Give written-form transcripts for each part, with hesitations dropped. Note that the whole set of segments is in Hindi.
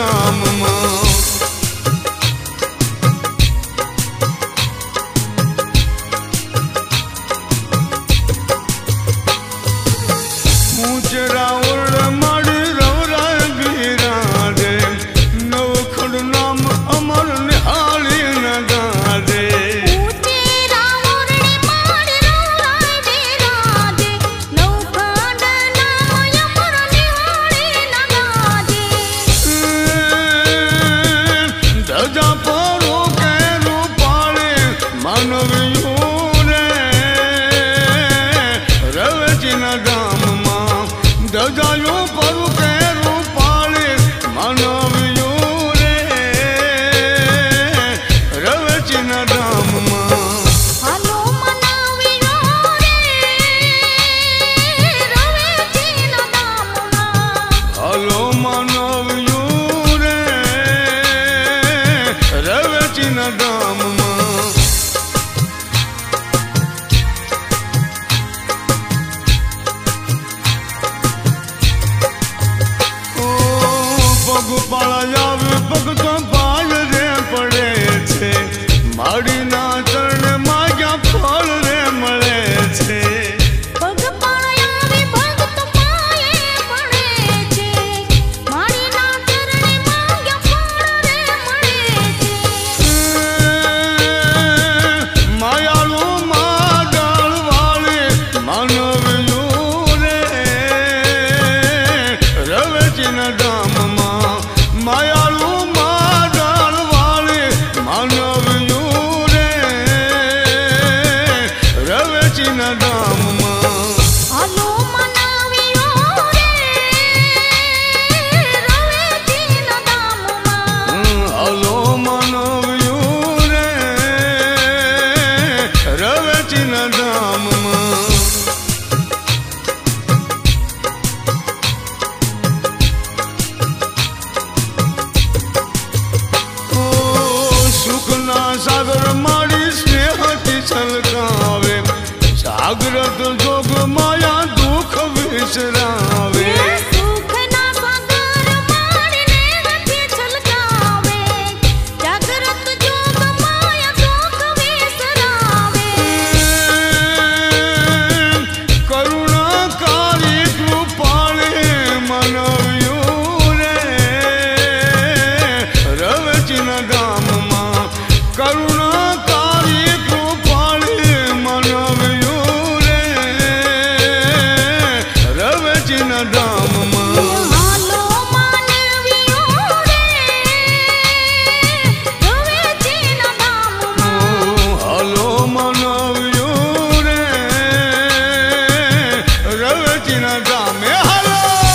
धाम मां सागर मारी स्नेह की छलकावे जागृत जोग माया दुख विसरावे सुख ना सागर मारी स्नेह की छलकावे जागृत जोग माया दुख विसरावे करुणाकारी कृपाले मनव्यो रे रवचिन धाम करुणाकारी कृपाले मनव्यो रे रवचिन धाम हालो मानव्यो रे रवचिन धाम हालो मनव्यो रे रवचिन धाम हालो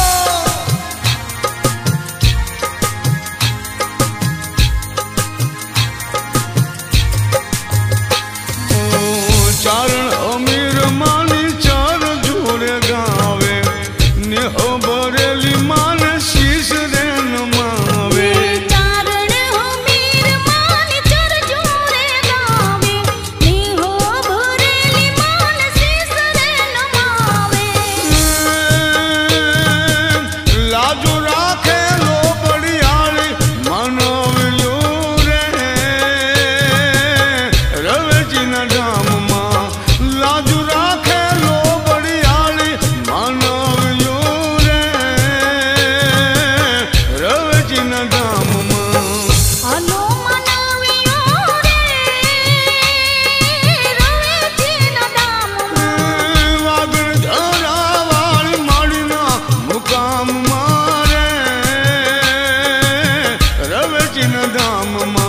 चारण अमीर मानी चार जोड़े गावे नेहो बरेली मान शीश रे नमावे चारण अमीर मानी चार जोड़े गावे नेहो बरेली मान शीश रे नमावे लाजो राखे लो बड़ियाली मनव्यो रे रवचिन धाम लाजू राखे लो बड़ियाली मनव्यो रे रवचिन धाम हालो मनव्यो रे रवचिन धाम वागण धरा वाली माड़ीना मुकाम मारे रवचिन धाम